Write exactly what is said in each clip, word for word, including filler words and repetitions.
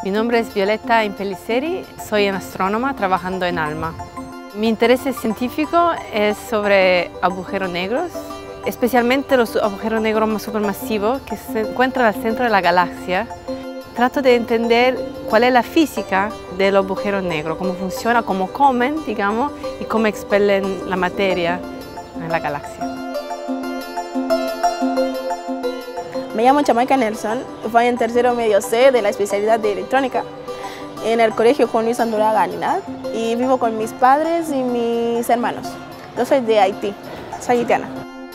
Mi nombre es Violetta Impellizzeri, soy una astrónoma trabajando en ALMA. Mi interés científico es sobre agujeros negros, especialmente los agujeros negros supermasivos que se encuentran al centro de la galaxia. Trato de entender cuál es la física del agujero negro, cómo funciona, cómo comen, digamos, y cómo expelen la materia en la galaxia. Me llamo Jamaica Nelson, voy en tercero medio C de la especialidad de electrónica en el colegio Juan Luis Andújar Ganinat y vivo con mis padres y mis hermanos. Yo soy de Haití, soy haitiana.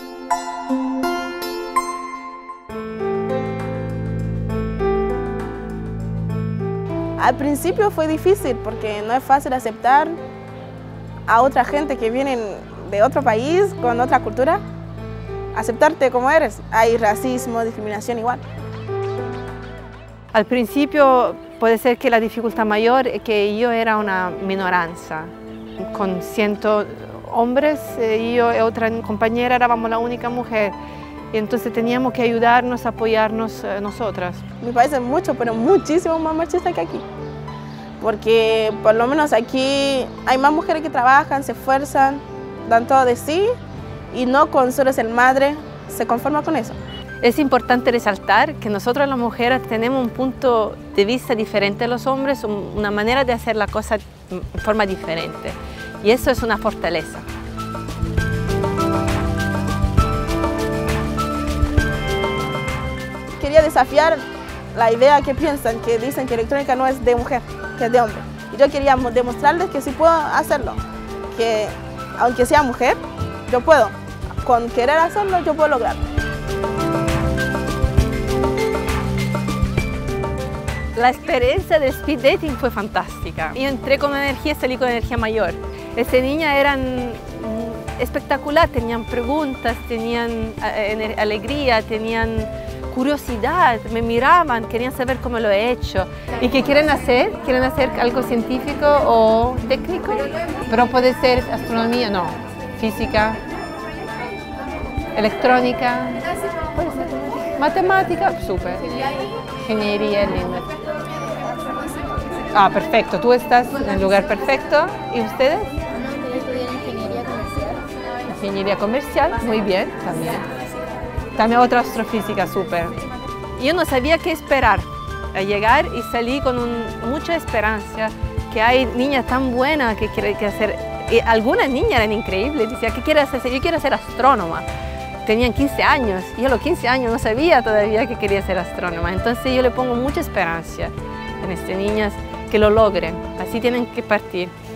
Al principio fue difícil porque no es fácil aceptar a otra gente que viene de otro país con otra cultura. Aceptarte como eres. Hay racismo, discriminación igual. Al principio puede ser que la dificultad mayor es que yo era una minoranza. Con cientos hombres y yo y otra compañera éramos la única mujer. Y entonces teníamos que ayudarnos, apoyarnos eh, nosotras. Mi país es mucho, pero muchísimo más machista que aquí. Porque por lo menos aquí hay más mujeres que trabajan, se esfuerzan, dan todo de sí y no con solo ser madre se conforma con eso. Es importante resaltar que nosotros las mujeres tenemos un punto de vista diferente a los hombres, una manera de hacer la cosa de forma diferente. Y eso es una fortaleza. Quería desafiar la idea que piensan, que dicen que electrónica no es de mujer, que es de hombre. Y yo quería demostrarles que sí puedo hacerlo, que aunque sea mujer, yo puedo. Con querer hacerlo, yo puedo lograrlo. La experiencia del speed dating fue fantástica. Yo entré con energía y salí con energía mayor. Estas niñas eran espectaculares, tenían preguntas, tenían alegría, tenían curiosidad, me miraban, querían saber cómo lo he hecho. ¿Y qué quieren hacer? ¿Quieren hacer algo científico o técnico? Pero puede ser astronomía, no, física, electrónica, puede ser matemática, súper. Ingeniería, linda. Ah, perfecto, tú estás en el lugar perfecto. ¿Y ustedes? Yo estudié ingeniería comercial. Ingeniería comercial, muy bien, también. También otra astrofísica, súper. Yo no sabía qué esperar a llegar y salí con un, mucha esperanza que hay niñas tan buenas que quieren que hacer. Y algunas niñas eran increíbles, decían, ¿qué quieres hacer? Yo quiero ser astrónoma. Tenían quince años y yo a los quince años no sabía todavía que quería ser astrónoma. Entonces yo le pongo mucha esperanza en estas niñas que lo logren. Así tienen que partir.